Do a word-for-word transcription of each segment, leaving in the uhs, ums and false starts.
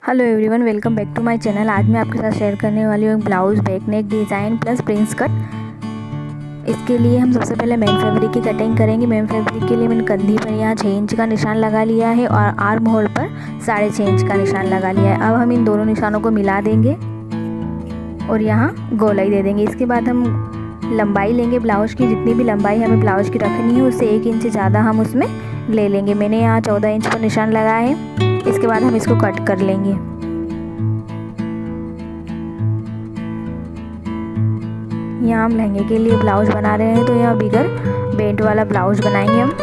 Hello everyone, welcome back to my channel. आज मैं आपके साथ शेयर करने वाली हूँ blouse back neck design plus prince cut. इसके लिए हम सबसे पहले मेन फैब्रिक की कटिंग करेंगे। मेन फैब्रिक के लिए मैंने कंधी पर यहाँ छः इंच का निशान लगा लिया है और आर्म होल पर साढ़े छः इंच का निशान लगा लिया है। अब हम इन दोनों निशानों को मिला देंगे और यहाँ गोलाई दे देंगे। इसके बाद हम लंबाई लेंगे ब्लाउज़ की, जितनी भी लंबाई हमें ब्लाउज़ की रखनी है उससे एक इंच ज़्यादा हम उसमें ले लेंगे। मैंने यहाँ चौदह इंच पर निशान लगाया है। इसके बाद हम इसको कट कर लेंगे। यहाँ हम लहंगे के लिए ब्लाउज बना रहे हैं, तो यहाँ बिगर बेल्ट वाला ब्लाउज बनाएंगे हम।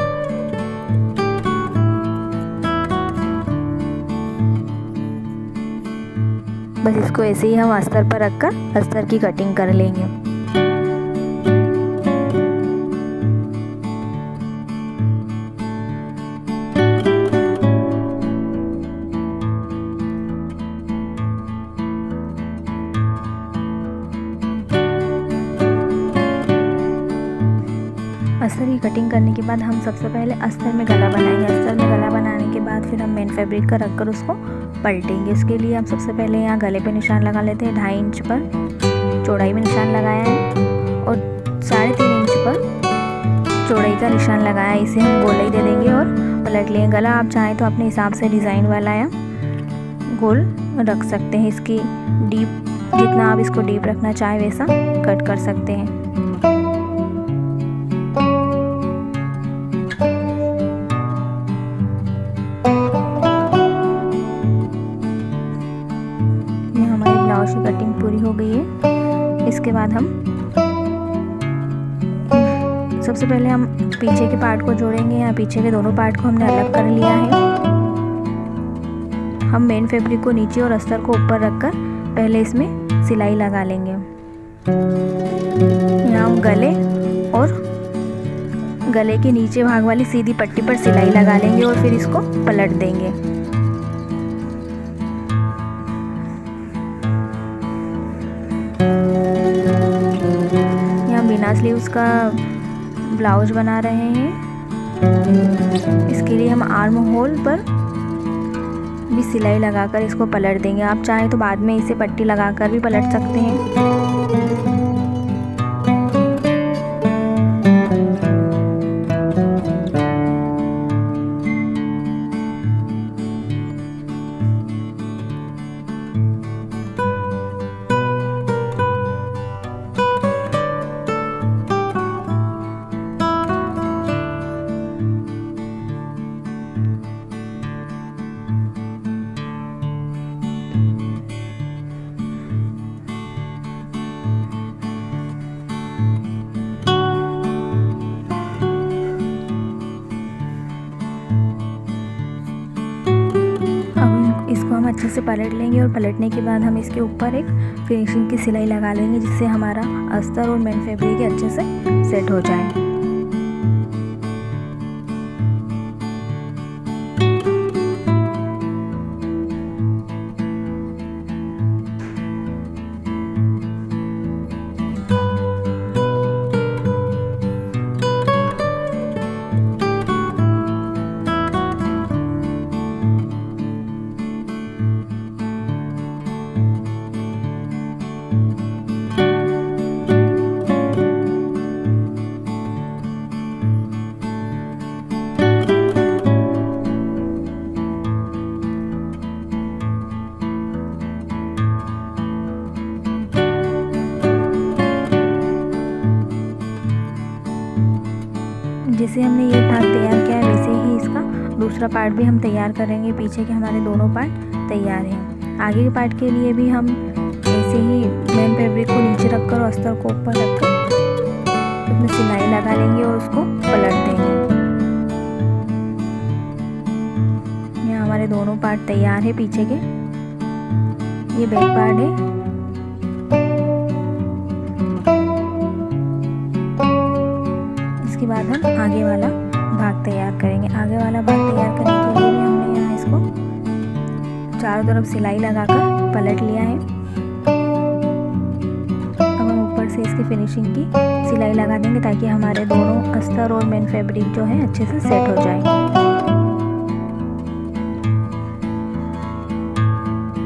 बस इसको ऐसे ही हम अस्तर पर रखकर अस्तर की कटिंग कर लेंगे। अस्तर की कटिंग करने के बाद हम सबसे पहले अस्तर में गला बनाएंगे। अस्तर में गला बनाने के बाद फिर हम मेन फैब्रिक का रखकर उसको पलटेंगे। इसके लिए हम सबसे पहले यहाँ गले पे निशान लगा लेते हैं। ढाई इंच पर चौड़ाई में निशान लगाया है और साढ़े तीन इंच पर चौड़ाई का निशान लगाया है। इसे हम गोलाई दे देंगे और पलट लेंगे। गला आप चाहें तो अपने हिसाब से डिज़ाइन वाला या गोल रख सकते हैं। इसकी डीप जितना आप इसको डीप रखना चाहें वैसा कट कर सकते हैं। ब्लाउज की कटिंग पूरी हो गई है। इसके बाद हम सबसे पहले हम पीछे के पार्ट को जोड़ेंगे। यहाँ पीछे के दोनों पार्ट को हमने अलग कर लिया है। हम मेन फैब्रिक को नीचे और अस्तर को ऊपर रखकर पहले इसमें सिलाई लगा लेंगे। यहाँ हम गले और गले के नीचे भाग वाली सीधी पट्टी पर सिलाई लगा लेंगे और फिर इसको पलट देंगे। बिना स्लीव्स का ब्लाउज बना रहे हैं। इसके लिए हम आर्म होल पर भी सिलाई लगाकर इसको पलट देंगे। आप चाहें तो बाद में इसे पट्टी लगाकर भी पलट सकते हैं। इसको हम अच्छे से पलट लेंगे और पलटने के बाद हम इसके ऊपर एक फिनिशिंग की सिलाई लगा लेंगे, जिससे हमारा अस्तर और मेन फैब्रिक अच्छे से सेट हो जाए। जैसे हमने ये भाग तैयार किया है वैसे ही इसका दूसरा पार्ट भी हम तैयार करेंगे। पीछे के हमारे दोनों पार्ट तैयार हैं। आगे के पार्ट के लिए भी हम ऐसे ही मेन फैब्रिक को नीचे रखकर और अस्तर को ऊपर रखकर उसमें सिलाई लगा लेंगे और उसको पलट देंगे। यहाँ हमारे दोनों पार्ट तैयार है। पीछे के ये बैक पार्ट है। इसके बाद हम आगे वाला भाग तैयार करेंगे। आगे वाला भाग तैयार करने के लिए भी हमने यहाँ इसको चारों तरफ सिलाई लगाकर पलट लिया है। अब हम ऊपर से इसकी फिनिशिंग की सिलाई लगा देंगे ताकि हमारे दोनों अस्तर और मेन फैब्रिक जो है अच्छे से सेट हो जाए।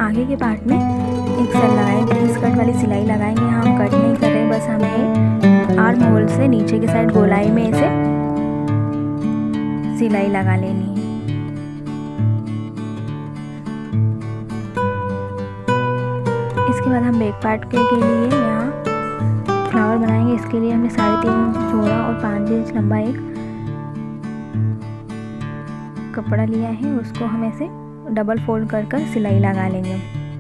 आगे के पार्ट में एक सेल लगाएं, प्रिंस कट वाली सिलाई लगाएंगे। यहाँ हम कट नहीं कर रहे, बस हमें आर्म होल से नीचे की साइड गोलाई में इसे सिलाई लगा लेनी है। इसके बाद हम बैक पार्ट के, के लिए यहाँ फ्लावर बनाएंगे। इसके लिए हमने साढ़े तीन इंच चौड़ा और पाँच इंच लंबा एक कपड़ा लिया है, उसको हम ऐसे डबल फोल्ड कर कर सिलाई लगा लेंगे।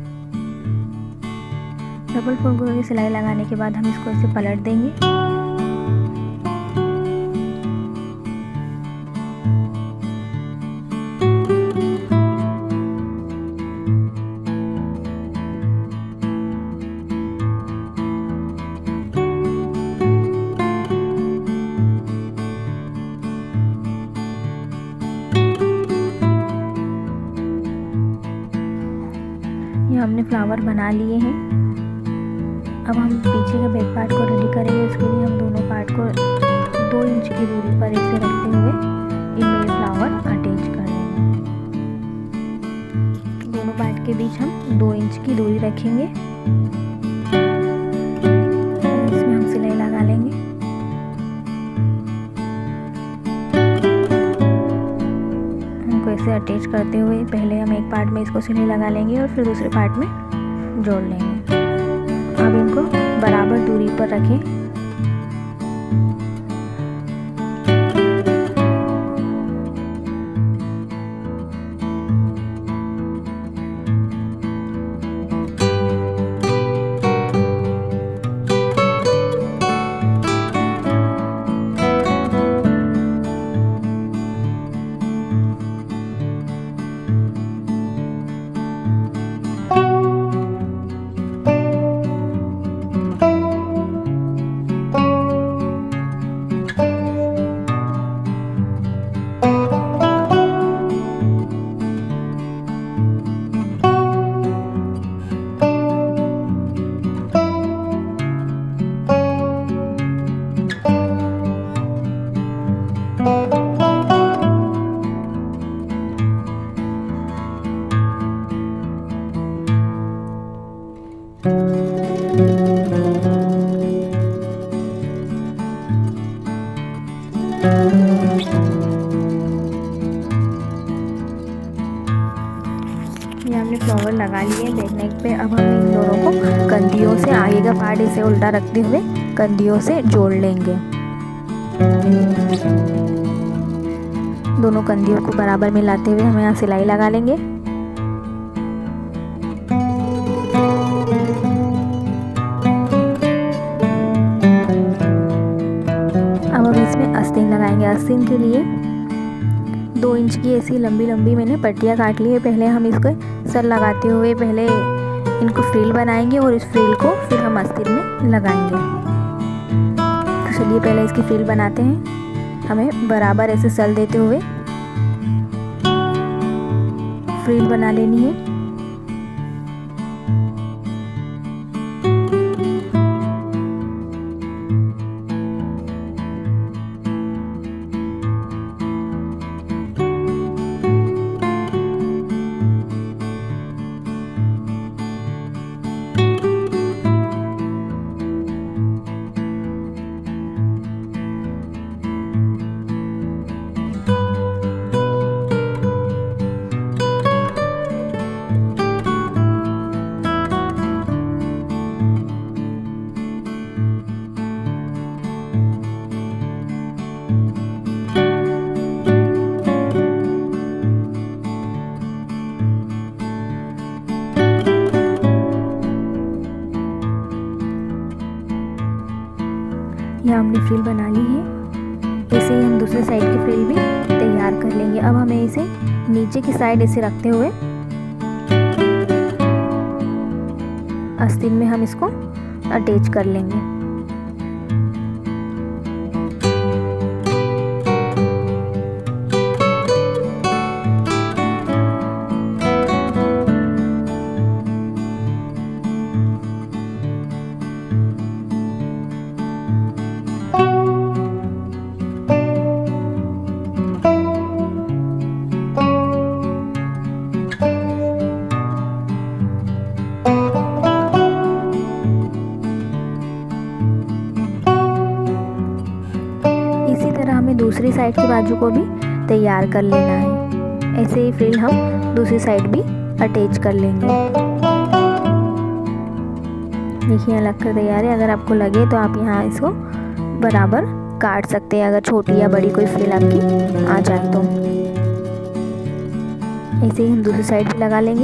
डबल फोल्ड करके सिलाई लगाने के बाद हम इसको ऐसे पलट देंगे। ये हमने फ्लावर बना लिए हैं। अब हम पीछे के बैक पार्ट को रेडी करेंगे। इसके लिए हम दोनों पार्ट को दो इंच की दूरी पर ऐसे रखते हुए इनमें ये फ्लावर अटैच कर लेंगे। दोनों पार्ट के बीच हम दो इंच की दूरी रखेंगे। इसमें हम सिलाई लगा लेंगे। ऐसे अटैच करते हुए पहले हम एक पार्ट में इसको सिलाई लगा लेंगे और फिर दूसरे पार्ट में जोड़ लेंगे। अब इनको बराबर दूरी पर रखें। ये हमने फ्लावर लगा लिए बैक नेक पे। अब हम इन दोनों को कंधियों से आगे का पार्ट इसे उल्टा रखते हुए कंधियों से जोड़ लेंगे। दोनों कंधियों को बराबर मिलाते हुए हम यहाँ सिलाई लगा लेंगे। अब हम इसमें आस्तीन लगाएंगे। आस्तीन के लिए दो इंच की ऐसी लंबी लंबी मैंने पट्टियाँ काट ली है। पहले हम इसको सर लगाते हुए पहले इनको फ्रिल बनाएंगे और इस फ्रिल को फिर हम आस्तीन में लगाएंगे। तो चलिए पहले इसकी फ्रिल बनाते हैं। हमें बराबर ऐसे सल देते हुए फ्रिल बना लेनी है। यह हमने फ्रिल बना ली है। ऐसे ही हम दूसरे साइड की फ्रिल भी तैयार कर लेंगे। अब हमें इसे नीचे की साइड ऐसे रखते हुए आस्तीन में हम इसको अटैच कर लेंगे। दूसरी साइड की बाजू को भी तैयार कर लेना है। ऐसे ही फ्रिल हम दूसरी साइड भी अटैच कर लेंगे। देखिए यहाँ लग कर तैयार है। अगर आपको लगे तो आप यहाँ इसको बराबर काट सकते हैं, अगर छोटी या बड़ी कोई फ्रिल आपकी आ जाए तो। ऐसे ही हम दूसरी साइड भी लगा लेंगे।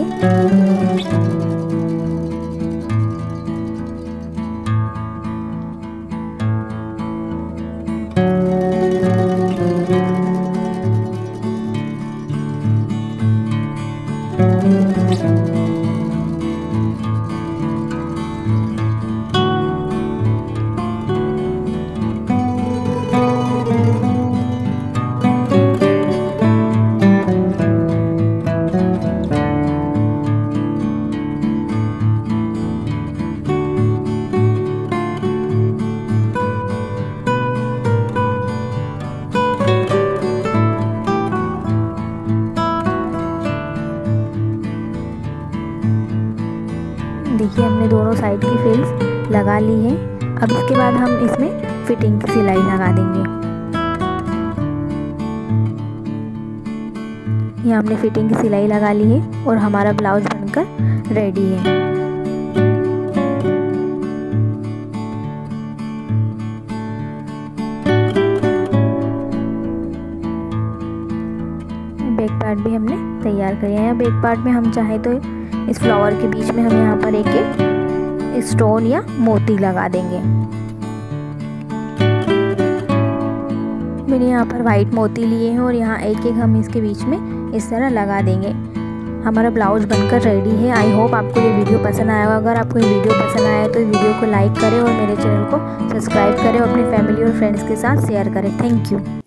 देखिए हमने दोनों साइड की फ्रिल्स लगा ली है। अब इसके बाद हम इसमें फिटिंग की सिलाई लगा देंगे। ये हमने फिटिंग की सिलाई लगा ली है और हमारा ब्लाउज बनकर रेडी है। बैक पार्ट भी हमने तैयार कर लिया है। बैक पार्ट में हम चाहे तो इस फ्लावर के बीच में हम यहाँ पर एक एक स्टोन या मोती लगा देंगे। मैंने यहाँ पर वाइट मोती लिए हैं और यहाँ एक एक हम इसके बीच में इस तरह लगा देंगे। हमारा ब्लाउज बनकर रेडी है। आई होप आपको ये वीडियो पसंद आया होगा। अगर आपको ये वीडियो पसंद आया तो वीडियो को लाइक करें और मेरे चैनल को सब्सक्राइब करें और अपनी फैमिली और फ्रेंड्स के साथ शेयर करें। Thank you.